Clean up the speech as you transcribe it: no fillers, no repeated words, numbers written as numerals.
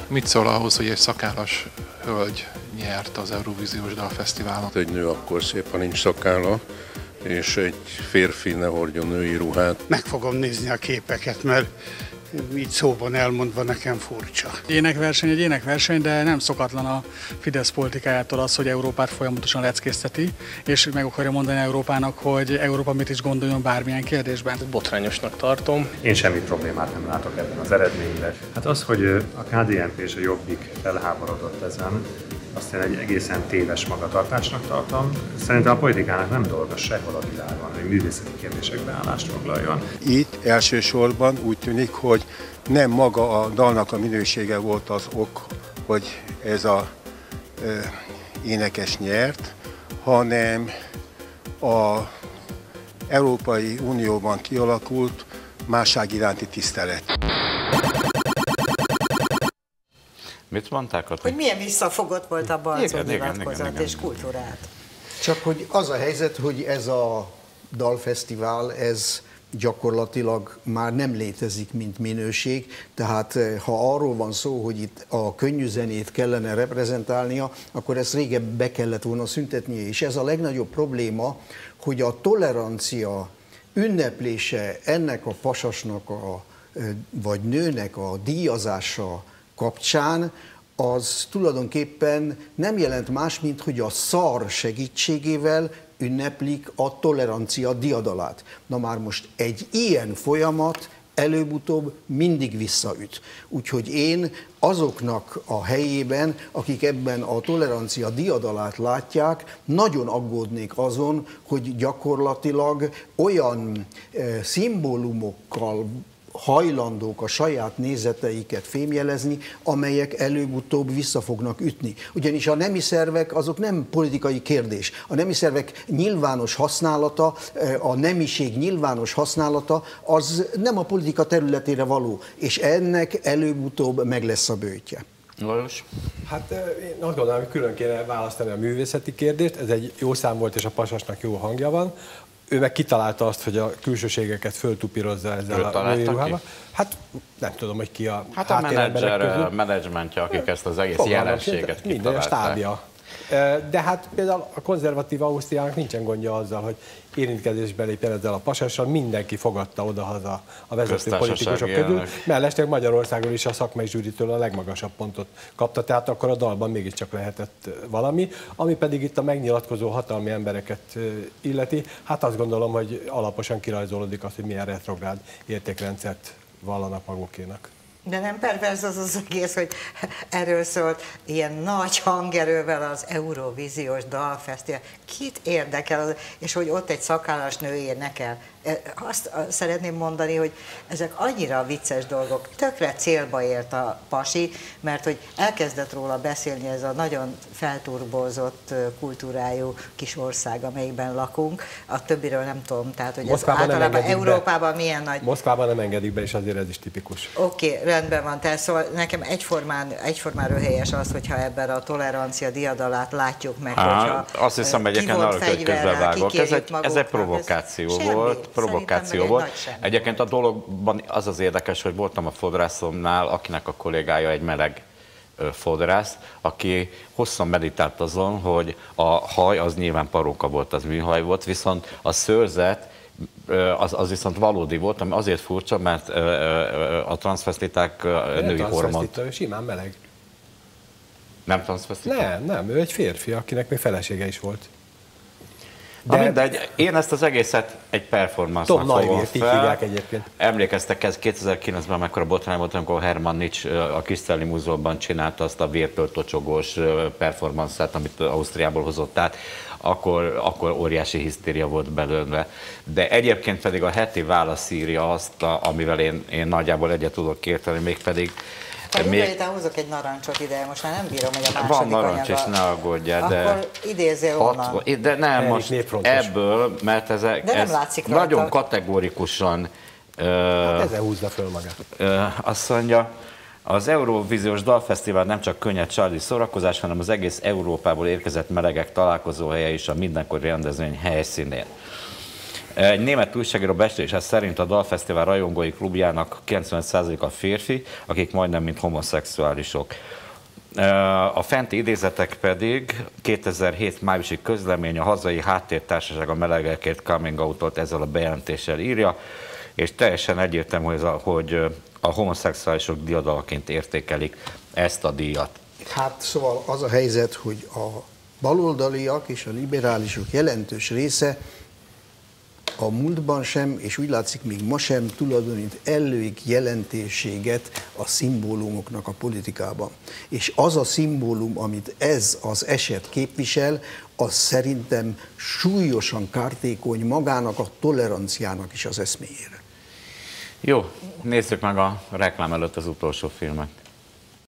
Mit szól ahhoz, hogy egy szakállas hölgy nyert az Eurovíziós Dalfesztiválon? Egy nő akkor szép, ha nincs szakálla, és egy férfi ne hordjon női ruhát. Meg fogom nézni a képeket, mert így szóban elmondva nekem furcsa. Énekverseny egy énekverseny, de nem szokatlan a Fidesz politikájától az, hogy Európát folyamatosan leckészteti, és meg akarja mondani Európának, hogy Európa mit is gondoljon bármilyen kérdésben. Botrányosnak tartom. Én semmi problémát nem látok ebben az eredményben. Hát az, hogy a KDNP és a Jobbik felháborodott ezen, azt én egy egészen téves magatartásnak tartom. Szerintem a politikának nem dolga sehol a világon, hogy művészeti kérdésekben állást foglaljon. Itt elsősorban úgy tűnik, hogy nem maga a dalnak a minősége volt az ok, hogy ez az énekes nyert, hanem az Európai Unióban kialakult másság iránti tisztelet. Mit mondták? Hogy milyen visszafogott volt a Balczó nyilatkozat és kultúrát. Csak hogy az a helyzet, hogy ez a dalfesztivál, ez gyakorlatilag már nem létezik, mint minőség, tehát ha arról van szó, hogy itt a könnyű zenét kellene reprezentálnia, akkor ezt régebb be kellett volna szüntetnie, és ez a legnagyobb probléma, hogy a tolerancia ünneplése ennek a pasasnak vagy nőnek a díjazása kapcsán, az tulajdonképpen nem jelent más, mint hogy a szar segítségével ünneplik a tolerancia diadalát. Na már most egy ilyen folyamat előbb-utóbb mindig visszaüt. Úgyhogy én azoknak a helyében, akik ebben a tolerancia diadalát látják, nagyon aggódnék azon, hogy gyakorlatilag olyan szimbólumokkal hajlandók a saját nézeteiket fémjelezni, amelyek előbb-utóbb vissza fognak ütni. Ugyanis a nemi szervek azok nem politikai kérdés. A nemi szervek nyilvános használata, a nemiség nyilvános használata az nem a politika területére való, és ennek előbb-utóbb meg lesz a bőtje. Lajos? Hát én azt gondolom, hogy külön kéne választani a művészeti kérdést, ez egy jó szám volt, és a pasasnak jó hangja van. Ő meg kitalálta azt, hogy a külsőségeket föltupírozza ezzel a női ruhával. Hát nem tudom, hogy ki a menedzsmentje, akik ezt az egész jelenséget kitalálták. Minden a stábja. De hát például a konzervatív Ausztriának nincsen gondja azzal, hogy érintkezésbe lépjen ezzel a pasassal, mindenki fogadta odahaza a vezető politikusok közül. Mellesleg Magyarországon is a szakmai zsűritől a legmagasabb pontot kapta, tehát akkor a dalban mégiscsak lehetett valami. Ami pedig itt a megnyilatkozó hatalmi embereket illeti, hát azt gondolom, hogy alaposan kirajzolódik az, hogy milyen retrográd értékrendszert vallanak magukénak. De nem perverz az egész, hogy erről szólt ilyen nagy hangerővel az Eurovíziós Dalfesztivál. Kit érdekel, és hogy ott egy szakállas nő énekel. Azt szeretném mondani, hogy ezek annyira vicces dolgok, tökre célba ért a pasi, mert hogy elkezdett róla beszélni ez a nagyon felturbózott kultúrájú kis ország, amelyikben lakunk, a többiről nem tudom, tehát hogy ez általában Európában milyen nagy... Moszkvában nem engedik be, és azért ez is tipikus. Oké, rendben van, tehát szóval nekem egyformán röhelyes az, hogy ha ebben a tolerancia diadalát látjuk meg, hogyha azt hiszem, egyébként arra, hogy közbevágok. Ez egy provokáció volt. Egyébként a dologban az az érdekes, hogy voltam a fodrászomnál, akinek a kollégája egy meleg fodrász, aki hosszan meditált azon, hogy a haj az nyilván paróka volt, az műhaj volt, viszont a szőrzet az viszont valódi volt, ami azért furcsa, mert a transzvesztiták női hormont. Ő simán meleg. Nem transzvesztita? Nem, ő egy férfi, akinek még felesége is volt. De mindegy, én ezt az egészet egy performance-nak fogom fel. Emlékeztek, ez 2009-ben mekkora botrány volt, amikor Hermann Nitsch a Kiszteli Múzeumban csinálta azt a vértől tocsogós performance-et, amit Ausztriából hozott át, akkor óriási hisztéria volt belőle. De egyébként pedig a heti válasz írja azt, amivel én nagyjából egyet tudok érteni, mégpedig Jövő hozok egy narancsot ide, most már nem bírom, hogy a második van narancs, és ne aggódjál, de... Akkor idézzél onnan. De nem, most ebből, mert ez nagyon kategórikusan... Hát ezzel húzza föl magát. Azt mondja, az Eurovíziós Dalfesztivál nem csak könnyed családi szórakozás, hanem az egész Európából érkezett melegek találkozóhelye is a mindenkori rendezvény helyszínén. Egy német újságíró becslése szerint a Dalfesztivál rajongói klubjának 90%-a férfi, akik majdnem mint homoszexuálisok. A fenti idézetek pedig 2007 májusi közlemény a hazai háttértársaság a melegekért coming out-ot ezzel a bejelentéssel írja, és teljesen egyértelmű, hogy a homoszexuálisok diadalaként értékelik ezt a díjat. Hát szóval az a helyzet, hogy a baloldaliak és a liberálisok jelentős része a múltban sem, és úgy látszik még ma sem tulajdonít elég jelentőséget a szimbólumoknak a politikában. És az a szimbólum, amit ez az eset képvisel, az szerintem súlyosan kártékony magának a toleranciának is az eszméjére. Jó, nézzük meg a reklám előtt az utolsó filmet.